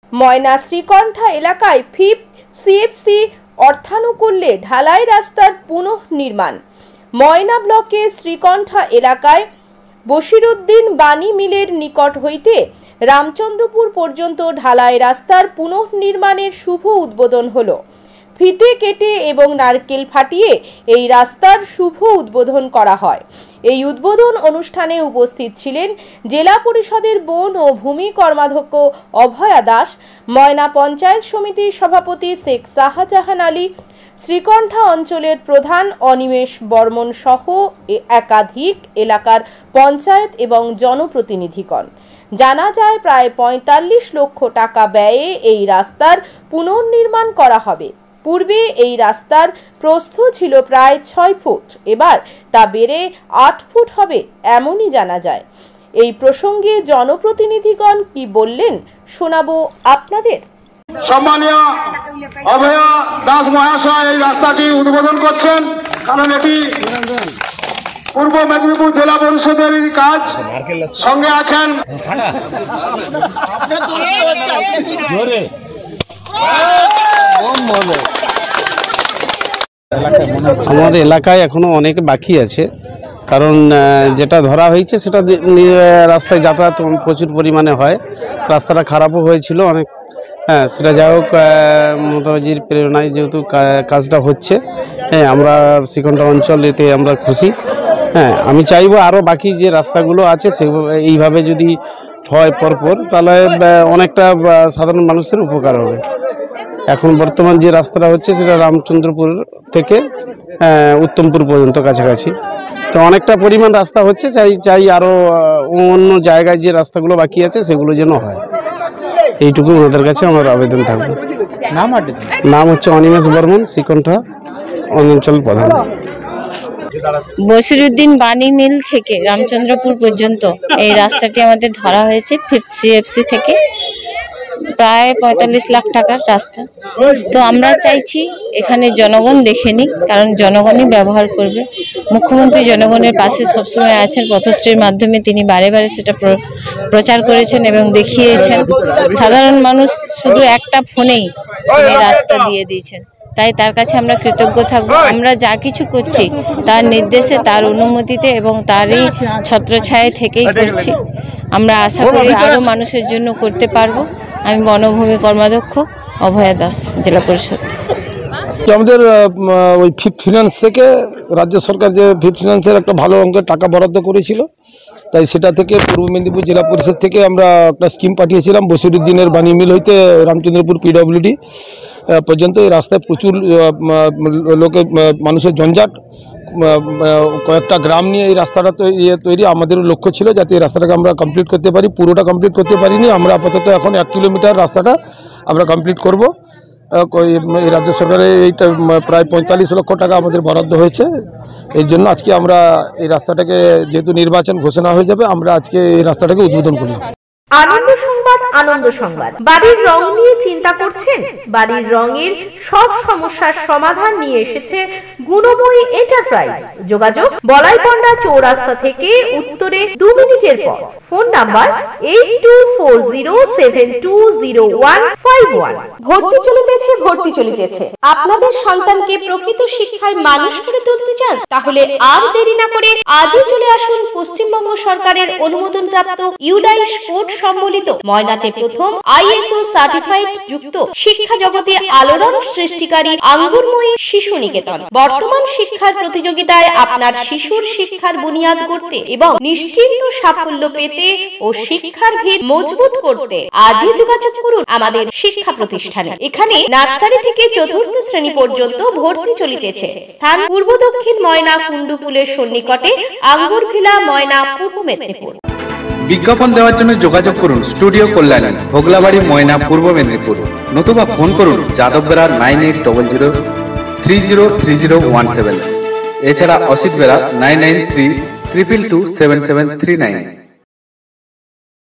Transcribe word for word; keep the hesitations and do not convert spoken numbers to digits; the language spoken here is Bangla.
ময়না শ্রীকণ্ঠা এলাকায় ফিফথ সিএফসি অর্থানুকূল্যে ঢালাই রাস্তার পুনঃনির্মাণ। ময়না ব্লকের শ্রীকণ্ঠা এলাকায় বশিরউদ্দিন বাণী মিলের নিকট হইতে রামচন্দ্রপুর পর্যন্ত ঢালাই রাস্তার পুনঃনির্মাণের শুভ উদ্বোধন হলো। ফিতে কেটে এবং নারকেল ফাটিয়ে এই রাস্তার শুভ উদ্বোধন করা হয়। এই উদ্বোধন অনুষ্ঠানে উপস্থিত ছিলেন জেলা পরিষদের বন ও ভূমি কর্মাধ্যক্ষ অভয়া দাস, ময়না পঞ্চায়েত সমিতির সভাপতি শেখ শাহজাহান আলী, শ্রীকণ্ঠা অঞ্চলের প্রধান অনিমেষ বর্মন সহ একাধিক এলাকার পঞ্চায়েত এবং জনপ্রতিনিধিগণ। জানা যায় প্রায় পঁয়তাল্লিশ লক্ষ টাকা ব্যয়ে এই রাস্তার পুনর্নির্মাণ করা হবে। পূর্বে এই রাস্তার প্রস্থ ছিল প্রায় ছয় ফুট, এবার তা বেড়ে আট ফুট হবে এমনই জানা যায়। এই প্রসঙ্গে জনপ্রতিনিধিগণ কি বললেন শোনাবো আপনাদের। সম্মানীয় অভয়া দাস মহাশয় এই রাস্তাটি উদ্বোধন করছেন, কারণ এটি পূর্ব মেদিনীপুর জেলা পরিষদের কাজ। সঙ্গে আছেন আমাদের এলাকায় এখনো অনেক বাকি আছে, কারণ যেটা ধরা হয়েছে সেটা রাস্তায় যাতায়াত প্রচুর পরিমাণে হয়। রাস্তাটা খারাপও হয়েছিল অনেক, হ্যাঁ সেটা যাই হোক মমতাজির প্রেরণায় যেহেতু কাজটা হচ্ছে, হ্যাঁ আমরা শ্রীকণ্ঠা অঞ্চল এতে আমরা খুশি। হ্যাঁ আমি চাইবো আরও বাকি যে রাস্তাগুলো আছে সে এইভাবে যদি হয় পরপর, তাহলে অনেকটা সাধারণ মানুষের উপকার হবে। এখন বর্তমান যে রাস্তাটা হচ্ছে সেটা রামচন্দ্রপুর থেকে উত্তমপুর পর্যন্ত কাছাকাছি, তো অনেকটা পরিমাণ রাস্তা হচ্ছে। চাই চাই আরও অন্য জায়গায় যে রাস্তাগুলো বাকি আছে সেগুলো যেন হয়, এইটুকু ওনাদের কাছে আমার আবেদন থাকবে। নাম নাম হচ্ছে অনিমেষ বর্মন, শ্রীকণ্ঠা অঞ্চল প্রধান। বশিরউদ্দিন বাণী মিল থেকে রামচন্দ্রপুর পর্যন্ত এই রাস্তাটি আমাদের ধরা হয়েছে ফিফথ সিএফসি থেকে, প্রায় পঁয়তাল্লিশ লাখ টাকার রাস্তা। তো আমরা চাইছি এখানে জনগণ দেখে নিক, কারণ জনগণই ব্যবহার করবে। মুখ্যমন্ত্রী জনগণের পাশে সবসময় আছেন, পথশ্রীর মাধ্যমে তিনি বারে বারে সেটা প্রচার করেছেন এবং দেখিয়েছেন। সাধারণ মানুষ শুধু একটা ফোনেই তিনি রাস্তা দিয়ে দিয়েছেন, তাই তার কাছে আমরা কৃতজ্ঞ থাকব। আমরা যা কিছু করছি তার নির্দেশে, তার অনুমতিতে এবং তারই ছত্রছায়া থেকেই করছি। আমরা আশা করি আরও মানুষের জন্য করতে পারবো। আমি বনভূমি কর্মাধ্যক্ষ অভয়া দাস, জেলা পরিষদ। আমাদের ওই ফিফথ ফিনান্স থেকে রাজ্য সরকার যে ফিফথ ফিনান্সের একটা ভালো অঙ্কের টাকা বরাদ্দ করেছিল, তাই সেটা থেকে পূর্ব মেদিনীপুর জেলা পরিষদ থেকে আমরা একটা স্কিম পাঠিয়েছিলাম বশিরউদ্দিনের বাণী মিল হইতে রামচন্দ্রপুর পিডব্লিউডি পর্যন্ত। এই রাস্তায় প্রচুর লোকে মানুষের জঞ্জাট, কয়েকটা গ্রাম নিয়ে এই রাস্তাটা তৈরি। আমাদেরও লক্ষ্য ছিল যাতে এই রাস্তাটাকে আমরা কমপ্লিট করতে পারি, পুরোটা কমপ্লিট করতে পারিনি। আমরা আপাতত এখন এক কিলোমিটার রাস্তাটা আমরা কমপ্লিট করব। এই রাজ্য সরকারের এইটা প্রায় পঁয়তাল্লিশ লক্ষ টাকা আমাদের বরাদ্দ হয়েছে। এই জন্য আজকে আমরা এই রাস্তাটাকে, যেহেতু নির্বাচন ঘোষণা হয়ে যাবে, আমরা আজকে এই রাস্তাটাকে উদ্বোধন করলাম। আনন্দ সংবাদ, আনন্দ সংবাদ। বাড়ির রং নিয়ে চিন্তা করছেন? বাড়ির রঙের সব সমস্যার সমাধান নিয়ে এসেছে গুণময়ী এন্টারপ্রাইজ। যোগাযোগ বলাইপন্ডা চৌরাস্তা থেকে উত্তরে দু মিনিটের পথ। Phone number eight two four zero seven two zero one five one. ভর্তি চলিতেছে, ভর্তি চলিতেছে। আপনাদের সন্তানকে প্রকৃত শিক্ষায় মানুষ করে তুলতে চান? তাহলে আর দেরি না করে আজই চলে আসুন পশ্চিমবঙ্গ সরকারের অনুমোদনপ্রাপ্ত ইউডাইস কোড সম্বলিত ময়নাতে প্রথম আইএসও সার্টিফাইড যুক্ত শিক্ষা জগতে আলোড়ন সৃষ্টিকারী আঙ্গুরময়ী শিশু নিকেতন। বর্তমান শিক্ষার প্রতিযোগিতায় আপনার শিশুর শিক্ষার বুনিয়াদ করতে এবং নিশ্চিন্ত সাফল্য পেতে ও শিক্ষার ভিত মজবুত করতে আজই যোগাযোগ করুন আমাদের শিক্ষা প্রতিষ্ঠানে। এখানে নার্সারি থেকে চতুর্থ শ্রেণী পর্যন্ত ভর্তি চলিতেছে। স্থান পূর্ব দক্ষিণ ময়না কুন্ডুপুলের সন্নিকটে আঙ্গুরভিলা, ময়না, পূর্ব মেদিনীপুর। বিজ্ঞাপন দেওয়ার জন্য যোগাযোগ করুন স্টুডিও কল্যাণী, ভোগলাবাড়ি, ময়না, পূর্ব মেদিনীপুর। নতুবা ফোন করুন Yadav Bera nine eight double zero three zero three zero one seven. এছাড়া Asit Bera nine nine three triple two seven seven three nine.